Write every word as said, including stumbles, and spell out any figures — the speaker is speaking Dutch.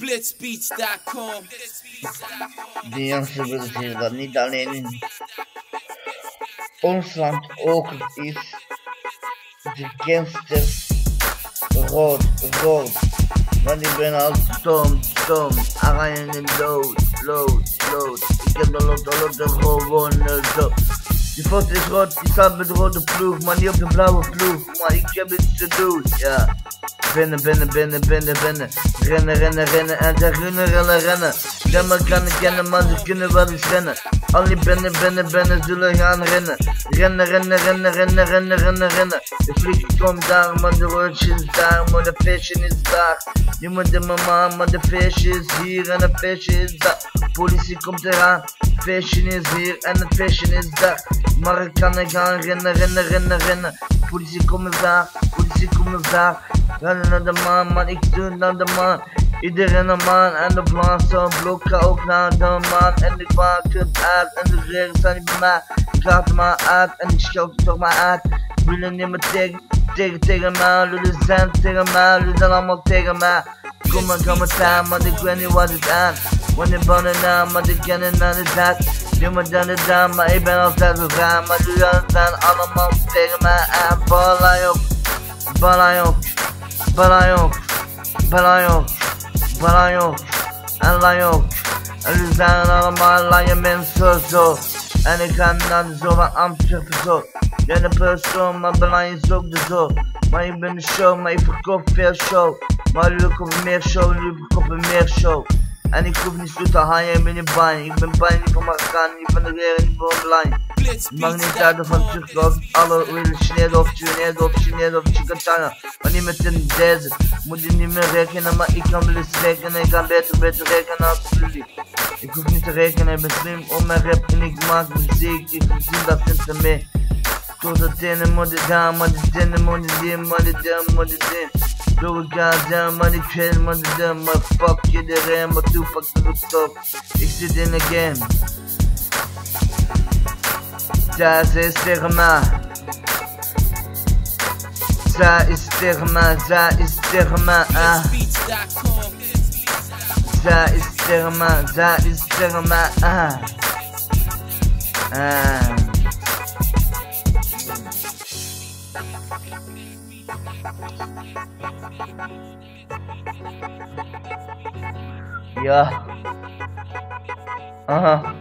Blitzbeats dot com. De jongste willen zeggen dat niet alleen in ons land ook is. De gangsters rood, rood. Want ik ben al stom, stom. Arijn in lood, lood, lood. Ik heb de lot, de lot, de gewone zo. Die foto is rood, die staat met de rode ploeg, maar niet op de blauwe ploeg. Maar ik heb iets te doen, ja. Binnen, binnen, binnen, binnen, binnen. Rennen, rennen, rennen en ze rennen, rennen, rennen. Jammer kan ik kennen, maar ze kunnen wel eens rennen. Al die binnen, binnen, binnen zullen gaan rennen. Rennen, rennen, rennen, rennen, rennen, rennen, rennen. De vlieg komt daar, maar de roodje is daar, maar de feestje is daar. Je moet de mama, maar de feestje is hier en het feestje is daar. Politie komt eraan, het feestje is hier en het feestje is daar. Maar ik kan er gaan rennen, rennen, rennen, rennen. Politie komt daar, politie komt daar. Rennen naar de maan, maar ik doe naar de maan. Iedereen naar maan en de blazen blokken ook naar de maan. En ik maak het uit en de regen staan niet bij mij. Ik laat het maar uit en ik scheld het toch maar uit. Willen niet meer tegen, tegen, tegen mij. Jullie zijn tegen mij, jullie zijn allemaal tegen mij. Kom maar, kom maar tijd, maar ik weet niet wat het aan. Wanneer ben ik nou, maar ik ken het naar de tijd. Niemand dan de dame, maar ik ben altijd zo vrij. Maar jullie zijn allemaal tegen mij aan. Balai op, balai op. Balajok, balajok, balajok en lajok. En we zijn allemaal lanje mensen zo. En ik ga naar de zo van Amsterdam zo. Ik ben de persoon, maar belang is ook de zo. Maar ik ben de show, maar ik verkoop veel show. Maar jullie kopen meer show, jullie verkopen meer show. En ik hoef niet zo te haaien, ik ben niet bang. Ik ben bang, niet van Marokkaan, niet van de regering, niet van belang. Het mag niet uit van Turk of alle willen Chinees of Chinees of Chinees of Chicatana. Maar niet met een deze, moet je niet meer rekenen, maar ik kan wel eens rekenen. Ik kan beter, beter rekenen als jullie. Ik hoef niet te rekenen, ik ben slim om mijn rap en ik maak muziek. Ik zie dat vindt mee. Tot de tenen moet ik gaan, maar de tenen moet ik doen, maar de tenen moet ik doen. Doe ik aan down, maar ik weet maar de doen, maar fuck iedereen, maar toe fuck de stop. Ik zit in de game. Zij is tegen mij. Zij is tegen mij, zij is tegen mij. Ah. Zij is tegen mij, zij is tegen mij. Ah. Ah. Ja. Aha.